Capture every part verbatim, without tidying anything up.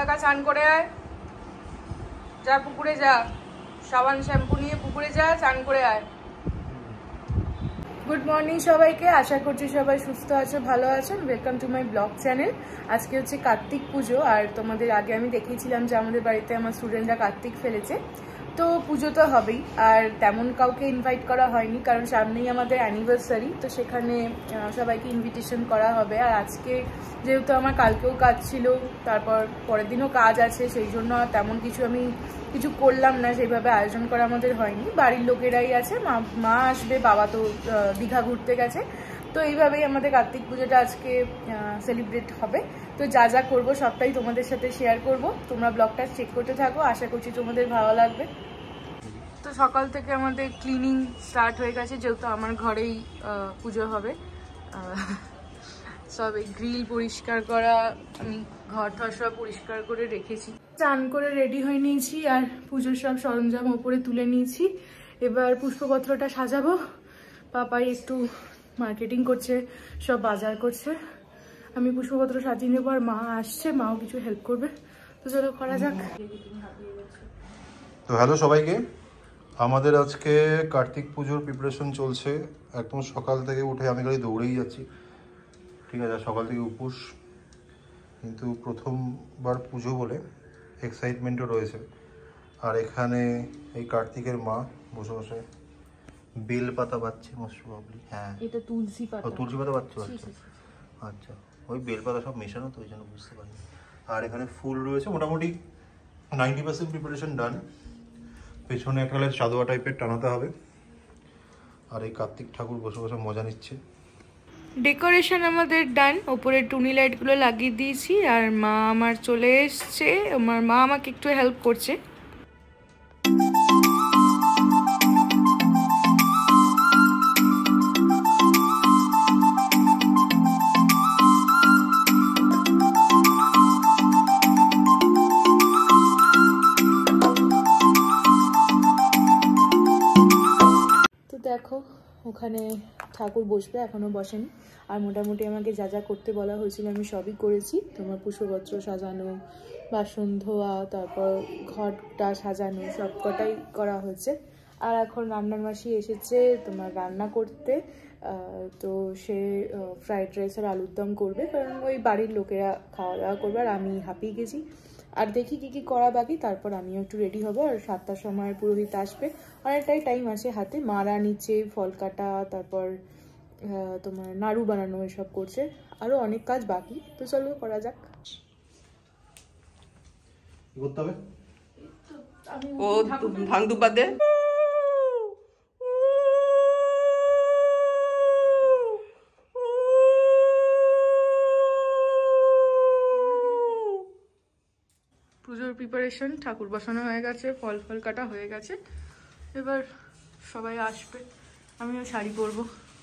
একা চান করে আয়, যা পুকুরে যা, সাবান শ্যাম্পু নিয়ে পুকুরে যা, চান করে আয়। গুড মর্নিং সবাইকে, আশা করছি সবাই সুস্থ আছো, ভালো আছেন। Welcome to my blog channel. আজকে হচ্ছে কার্তিক পুজো, আর তোমাদের আগে আমি দেখিয়েছিলাম যে আমাদের বাড়িতে আমার স্টুডেন্টরা কার্তিক ফেলেছে, তো পুজো তো হবেই। আর তেমন কাউকে ইনভাইট করা হয়নি, কারণ সামনেই আমাদের অ্যানিভার্সারি, তো সেখানে সবাইকে ইনভিটেশন করা হবে। আর আজকে যেহেতু আমার কালকেও কাজ ছিল, তারপর পরের দিনও কাজ আছে, সেই জন্য তেমন কিছু আমি কিছু করলাম না, সেইভাবে আয়োজন করা আমাদের হয়নি। বাড়ির লোকেরাই আছে, মা মা আসবে, বাবা তো দীঘা ঘুরতে গেছে, তো এইভাবেই আমাদের কার্তিক পুজোটা আজকে সেলিব্রেট হবে। তো যা যা করবো সবটাই তোমাদের সাথে শেয়ার করব, তোমরা ব্লগটা চেক করতে থাকো, আশা করছি তোমাদের ভালো লাগবে। তো সকাল থেকে আমাদের ক্লিনিং স্টার্ট হয়ে গেছে, যেহেতু আমার ঘরেই পুজো হবে। সব এই গ্রিল পরিষ্কার করা, আমি ঘর টর সব পরিষ্কার করে রেখেছি। চান করে রেডি হয়ে নিয়েছি, আর পুজোর সব সরঞ্জাম ওপরে তুলে নিয়েছি। এবার পুষ্পপত্রটা সাজাবো। পাপাই একটু মার্কেটিং করছে, সব বাজার করছে, আমি পুষ্পপত্র সাজিয়ে নেবো। আর মা আসছে, মাও কিছু হেল্প করবে, তো চলো করা যাক। তো হ্যালো সবাইকে, আমাদের আজকে কার্তিক পুজোর প্রিপারেশন চলছে। একদম সকাল থেকে উঠে আমি খালি দৌড়েই যাচ্ছি, ঠিক আছে। সকাল থেকে উপোস, কিন্তু প্রথমবার পুজো বলে এক্সাইটমেন্টও রয়েছে। আর এখানে এই কার্তিকের মা বসে বসে বেল পাতা বাচ্ছে, মোস্ট প্রবাবলি। হ্যাঁ, এটা তুলসী পাতা। তুলসী পাতা বাচ্চা আচ্ছা আচ্ছা ওই বেল পাতা সব মেশানো, তো ওই জন্য বুঝতে পারিনি। আর এখানে ফুল রয়েছে, মোটামুটি নাইনটি পার্সেন্ট প্রিপারেশন ডান। পেছনে একটা চাঁদোয়া টাইপের টানাতে হবে। আর এই কার্তিক ঠাকুর বসে বসে মজা নিচ্ছে। ডেকোরেশন আমাদের ডান, ওপরে টুনি লাইটগুলো লাগিয়ে দিয়েছি। আর মা আমার চলে এসছে, আমার মা আমাকে একটু হেল্প করছে। দেখো ওখানে ঠাকুর বসবে, এখনো বসেনি। আর মোটামুটি আমাকে যা যা করতে বলা হয়েছিল আমি সবই করেছি। তোমার পুষ্পপত্র সাজানো, বাসন ধোয়া, তারপর ঘরটা সাজানো, সব কটাই করা হয়েছে। আর এখন রান্নার মাসি এসেছে তোমার রান্না করতে, তো সে ফ্রাইড রাইস আর আলুর দম করবে, কারণ ওই বাড়ির লোকেরা খাওয়া দাওয়া করবে। আর আমি হাঁপিয়ে গেছি, আর দেখি কি কি করা বাকি, তারপর আমিও একটু রেডি হবো। আর সাতটার সময় পুরোহিত আসবে, অনেকটাই টাইম আছে হাতে। মারা নিচে ফল কাটা, তারপর তোমার নাড়ু বানানো, এসব করছে। আরো অনেক কাজ বাকি, তো চলো করা যাক। কি করতে হবে? ও ভাঙ দুপা দে। পুজোর প্রিপারেশন, ঠাকুর বসানো হয়ে গেছে, ফল ফল কাটা হয়ে গেছে। এবার সবাই আসবে, আমিও শাড়ি পরবো।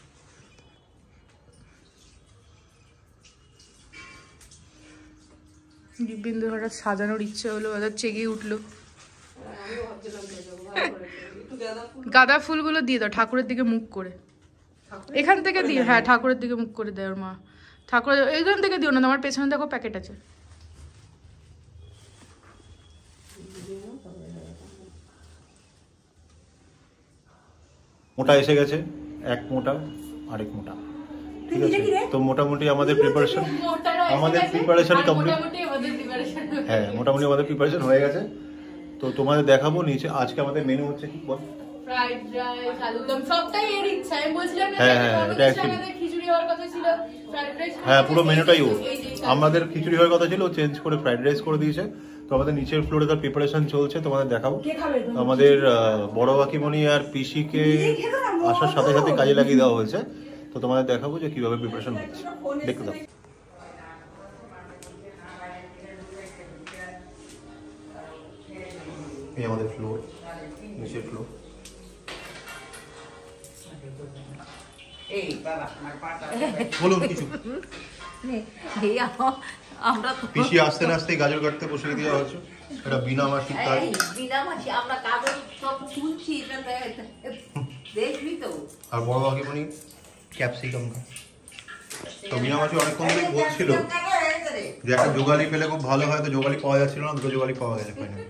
দিব্যেন্দু হঠাৎ সাজানোর ইচ্ছে হলো, হঠাৎ চেগে উঠলো। গাঁদা ফুলগুলো দিয়ে দাও ঠাকুরের দিকে মুখ করে, এখান থেকে দিয়ে। হ্যাঁ, ঠাকুরের দিকে মুখ করে দেয় ওর মা। ঠাকুরের এইখান থেকে দিও না, আমার পেছনে দেখো প্যাকেট আছে। মোটা এসে গেছে, এক মোটা আরেক মোটা, ঠিক আছে। তো মোটামুটি আমাদের প্রিপারেশন আমাদের প্রিপারেশন কমপ্লিট। হ্যাঁ, মোটামুটি আমাদের প্রিপারেশন হয়ে গেছে। তো তোমাদের দেখাবো নিচে আজকে আমাদের মেনু হচ্ছে কি বল। ফ্রাইড রাইস, আলুর দম, সবটাই এর ইচ্ছা। আমি বলছিলাম না, হ্যাঁ হ্যাঁ এটা অ্যাকচুয়ালি খিচুড়ি হওয়ার কথা ছিল, ফ্রাইড রাইস। হ্যাঁ, পুরো মেনুটাই ও। আমাদের খিচুড়ি হওয়ার কথা ছিল, চেঞ্জ করে ফ্রাইড রাইস করে দিয়েছে। তো আমাদের নিচের ফ্লোরে তার প্রিপারেশন চলছে, তোমাদের দেখাবো। আমাদের বড় কাকিমণি আর পিসিকে আসার সাথে সাথে কাজে লাগিয়ে দেওয়া হয়েছে, তো তোমাদের দেখাবো যে কিভাবে প্রিপারেশন হচ্ছে, দেখতে দাও। এই আমাদের ফ্লোর, নিচের ফ্লোর। এই বাবা আমার পাটা বলুন কিছু। এই আমরা পিসি আসতে না আসতে গাজর কাটতে বসিয়ে দেওয়া হয়েছে। এটা বিনা মাসিক কাজ, বিনা মাসি আমরা কাগজ সব তুলছি, দেখবি তো। আর বড় কাকিমণি ক্যাপসিকাম তো মিনামাসি অনেকক্ষণ ধরে বলছিল যে একটা যোগালি পেলে খুব ভালো হয়, তো যোগালি পাওয়া যাচ্ছিল না, দুটো যোগালি পাওয়া গেছে ফাইনালি।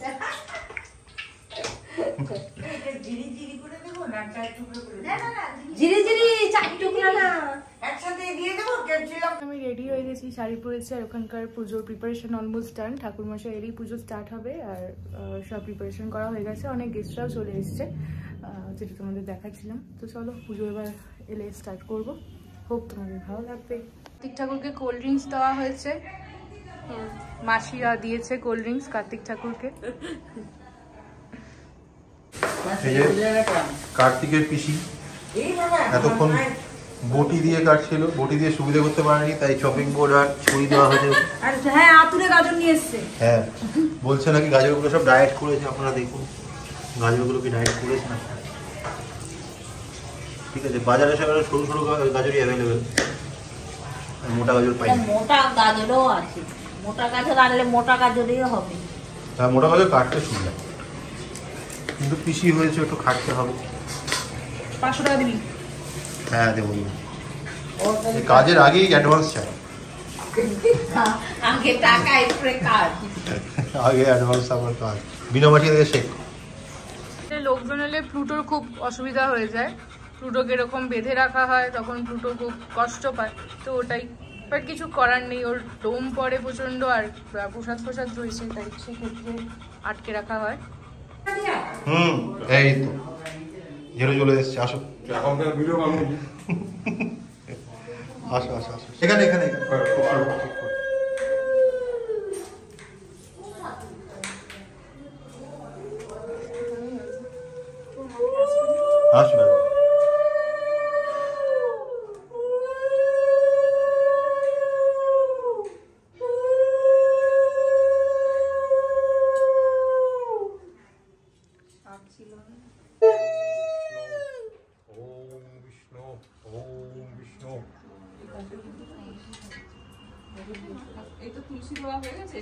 আমি রেডি হয়ে গেছি, শাড়ি পরেছি, আর ওখানকার পুজোর প্রিপারেশন অলমোস্ট ডান। ঠাকুরমশাই এরই পুজো স্টার্ট হবে, আর সব প্রিপারেশন করা হয়ে গেছে। অনেক গেস্টরাও চলে এসছে, যেটা তোমাদের দেখাচ্ছিলাম। তো চলো পুজো এবার এলে স্টার্ট করবো। হোপ তোমাদের ভালো লাগবে। কার্তিক ঠাকুরকে কোল্ড ড্রিঙ্কস দেওয়া হয়েছে, মাসিরা দিয়েছে কোল্ড ড্রিঙ্কস কার্তিক ঠাকুরকে। কার্তিকের পিসি এতক্ষণ বটি দিয়ে কাটছিল, বটি দিয়ে সুবিধা করতে পারেনি, তাই চপিং বোর্ড আর ছুরি দেওয়া হয়েছে। হ্যাঁ, আতুরে গাজর নিয়ে এসছে। হ্যাঁ, বলছে নাকি গাজরগুলো সব ডায়েট করেছে। আপনারা দেখুন গাজরগুলো কি ডায়েট করেছে না। ঠিক আছে, বাজারে সব সরু সরু গাজরই অ্যাভেলেবেল, মোটা গাজর পাই। মোটা গাজরও আছে, মোটা গাজর আনলে মোটা গাজরই হবে। হ্যাঁ, মোটা গাজর কাটতে সুবিধা, কিন্তু পিসি হয়েছে একটু খাটতে হবে। পাঁচশো টাকা দিবি? হ্যাঁ দেবো। কাজের আগেই অ্যাডভান্স চাই, আগে টাকা এরপরে কাজ, আগে অ্যাডভান্স আমার কাজ। বিনা মাটি থেকে শেখ। লোকজন এলে প্লুটোর খুব অসুবিধা হয়ে যায়। প্লুটোকে এরকম বেঁধে রাখা হয়, তখন প্লুটো খুব কষ্ট পায়। তো ওটাই, বাট কিছু করার নেই, ওর দম পড়ে প্রচন্ড, আর প্রসাদ প্রসাদ রয়েছে, তাই সেক্ষেত্রে আটকে রাখা হয়। হুম, এই তো জেরো চলে এসছে। আসো আসো আসো আসো, এখানে এখানে আসবে। এই তো তুলসী দেওয়া হয়ে গেছে।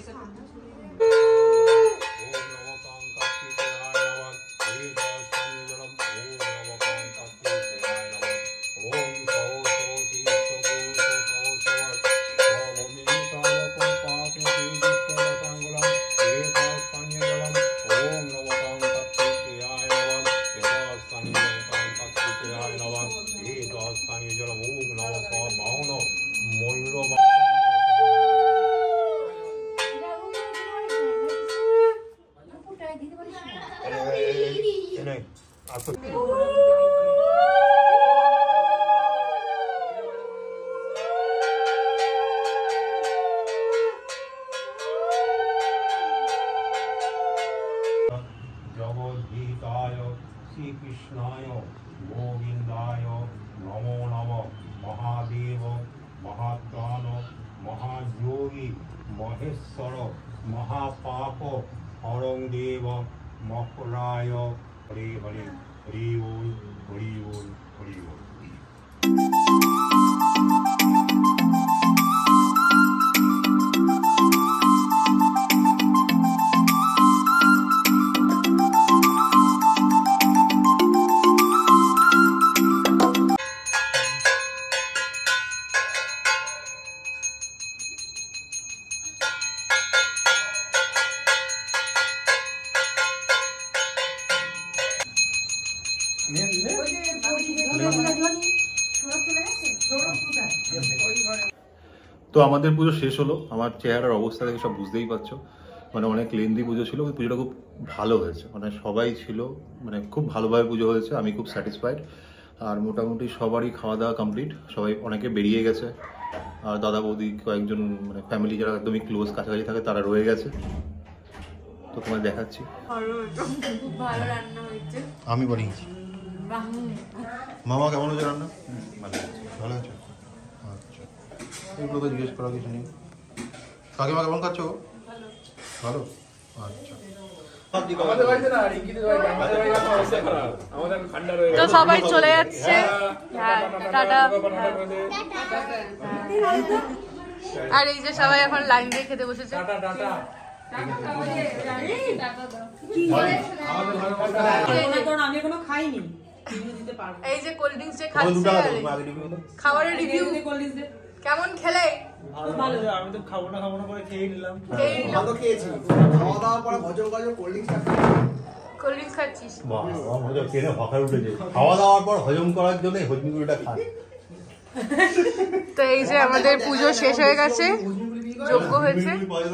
জগদ্গীতায় শ্রীকৃষ্ণায় গোবিন্দায় নমো নমঃ। মহাদেব মহাত্রাণ মহাযোগী মহেশ্বর মহাপাপ হরং দেব মকরায় হরে হরে হরি বল হরি বল হরি বল। তো আমাদের পুজো শেষ হলো। আমার চেহারার অবস্থা দেখে সব বুঝতেই পারছো, মানে অনেক লেন্দি পুজো ছিল। পুজোটা খুব ভালো হয়েছে, মানে সবাই ছিল, মানে খুব ভালোভাবে পুজো হয়েছে। আমি খুব স্যাটিসফাইড। আর মোটামুটি সবারই খাওয়া দাওয়া কমপ্লিট, সবাই অনেকে বেরিয়ে গেছে। আর দাদা বৌদি কয়েকজন মানে ফ্যামিলি যারা একদমই ক্লোজ কাছাকাছি থাকে তারা রয়ে গেছে। তো তোমায় দেখাচ্ছি। আমি বানিয়েছি। মামা কেমন হয়েছে রান্না? ভালো আছে। আচ্ছা, এগুলো তো জিজ্ঞেস করা কিছু নেই। কাকিমা কেমন খাচ্ছ? ভালো। আচ্ছা, তো সবাই চলে যাচ্ছে। টাটা। আর এই যে সবাই এখন লাইন দিয়ে খেতে বসেছে। আমি এখনো খাইনি। এই যে কোল্ড ড্রিঙ্কস যে খাচ্ছে, খাবারের রিভিউ কেমন খেলে? ভালো, আমি তো খাবো না খাবো না করে খেয়ে নিলাম। ভালো খেয়েছি, খাওয়া দাওয়ার পরে হজম করার কোল্ড ড্রিঙ্কস কোল্ড ড্রিঙ্কস খাচ্ছিস? খাওয়া দাওয়ার পর হজম করার জন্য হজমিগুলোটা খায়। তো এই যে আমাদের পুজো শেষ হয়ে গেছে, যজ্ঞ হয়েছে।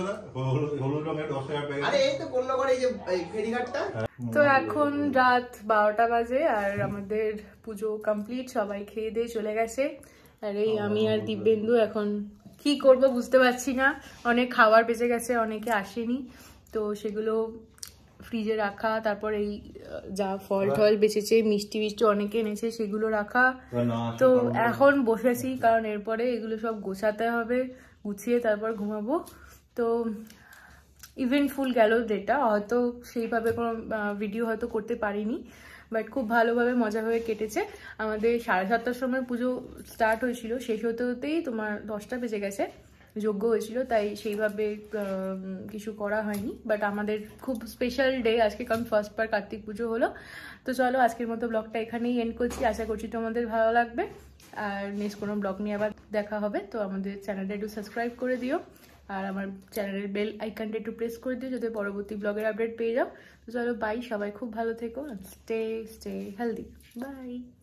তো এখন রাত বারোটা বাজে আর আমাদের পুজো কমপ্লিট, সবাই খেয়ে দিয়ে চলে গেছে। আর এই আমি আর দিব্যেন্দু এখন কি করব বুঝতে পারছি না। অনেক খাবার বেঁচে গেছে, অনেকে আসেনি, তো সেগুলো ফ্রিজে রাখা, তারপর এই যা ফল টল বেঁচেছে, মিষ্টি মিষ্টি অনেকে এনেছে সেগুলো রাখা। তো এখন বসেছি কারণ এরপরে এগুলো সব গোছাতে হবে, গুছিয়ে তারপর ঘুমাবো। তো ইভেন্টফুল গেল ডেটা, হয়তো সেইভাবে কোনো ভিডিও হয়তো করতে পারিনি, বাট খুব ভালোভাবে মজা হয়ে কেটেছে। আমাদের সাড়ে সাতটার সময় পুজো স্টার্ট হয়েছিল, শেষ হতে হতেই তোমার দশটা বেজে গেছে, যজ্ঞ হয়েছিল, তাই সেইভাবে কিছু করা হয়নি। বাট আমাদের খুব স্পেশাল ডে আজকে, কারণ ফার্স্ট বার কার্তিক পুজো হলো। তো চলো আজকের মতো ব্লগটা এখানেই এন্ড করছি, আশা করছি তোমাদের ভালো লাগবে। আর নেক্সট কোনো ব্লগ নিয়ে আবার দেখা হবে। তো আমাদের চ্যানেলটা একটু সাবস্ক্রাইব করে দিও, আর আমার চ্যানেলের বেল আইকনটা একটু প্রেস করে দিও যাতে পরবর্তী ব্লগের আপডেট পেয়ে যাও। তো চলো বাই, সবাই খুব ভালো থেকো, স্টে স্টে হেলদি, বাই।